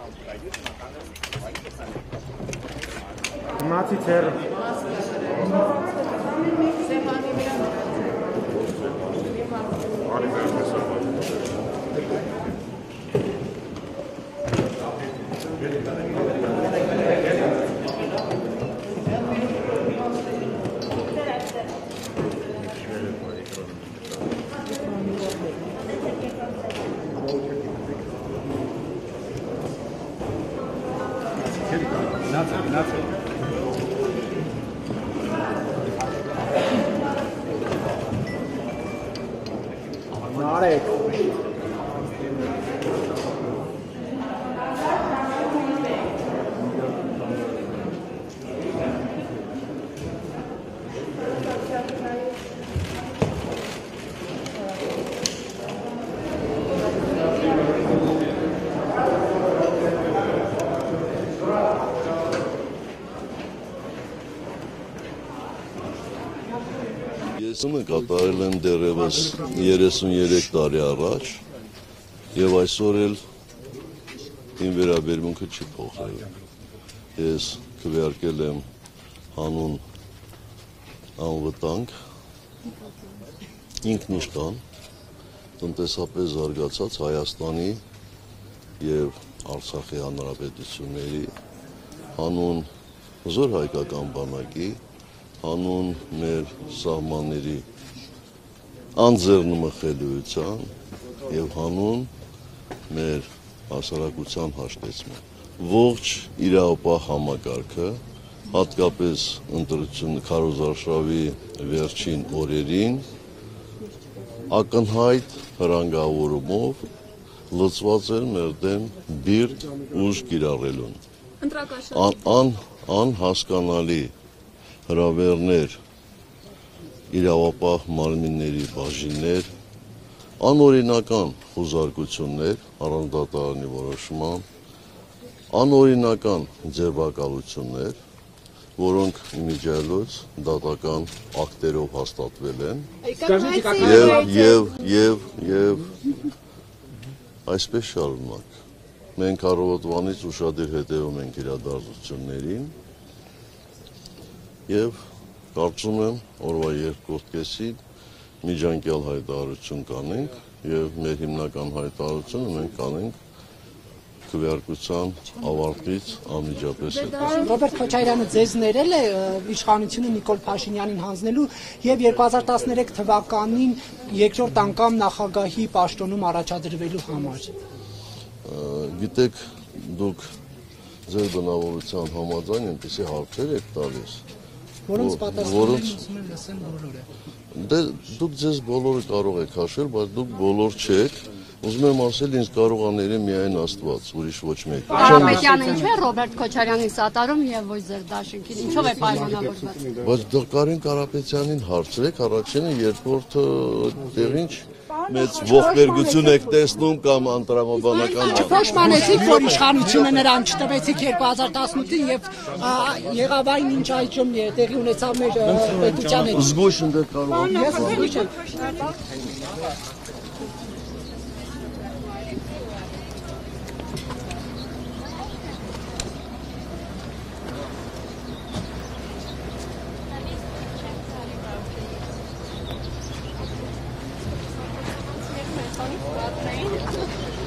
Mati ter. Marek. Ես կատարել եմ դեռևս 33 տարի առաջ եւ այսօր էլ իմ վերաբերմունքը չի փոխել։ Ես քվեարկել եմ հանուն անվտանգ, ինքնիշխան, տնտեսապես զարգացած Հայաստանի եւ Արցախի հանրապետությունների հանուն հզոր հայկական բանակի հանուն մեր սահմանների անձեռնմխելիության եւ հանուն մեր հասարակության հաշտեցման ողջ իրավապահ համակարգը հատկապես ընտրություն քարոզարշավի վերջին օրերին ակնհայտ հրանգավորումով լծված էր մեր դեմ բիրտ ուժ կիրառելուն անհասկանալի հրավերներ, իրավապահ մարմինների բաժիններ, անօրինական խուզարկություններ, առանց դատարանի որոշման, անօրինական ձերբակալություններ, որոնք իմիջիայլոց դատական ակտերով հաստատվել են, եւ այսպես շարունակ։ Մենք առավոտվանից ուշադիր հետևում ենք իրադարձություններին, եւ կարծում եմ օրվա երկրորդ կեսին միջանկյալ հայտարարություն կանենք եւ մեր հիմնական հայտարարությունը մենք կանենք քվեարկության ավարտից անմիջապես հետո։ Ռոբերտ Քոչարյանը ձեզ ներել է իշխանությունը Նիկոլ Փաշինյանին հանձնելու եւ 2013 թվականին երկրորդ անգամ նախագահի պաշտոնում առաջադրվելու համար։ Գիտեք, դուք ձեր բնավորության համաձայն այնպեսի հարցեր եք տալիս, որոնց պատասխանները ուզում եմ լսեն բոլորը։ Դե դուք ձեզ բոլորը կարող եք հաշվել, բայց դուք բոլոր չեք։ Ուզում եմ ասել, ինձ կարողաների միայն Աստված, ուրիշ ոչ մեկ։ Կարապետյանը ինչու է Ռոբերտ Քոչարյանին սատարում եւ ոչ ձեր դաշինքին, ինչով է պայմանավորված։ Բայց Կարեն Կարապետյանին հարցրեք, առաջինը, երկրորդը դեռ ինչ մեծ ողբերգություն եք տեսնում կամ անտրամաբանական։ Փոշմանեցիք, որ իշխանությունը նրան չտվեցիք 2018-ին եւ եղավ այն ինչ այժմ տեղի ունեցավ մեր պետության հետ։ Զգույշ ընդ կարող։ Ես զգույշ եմ։ Thank you.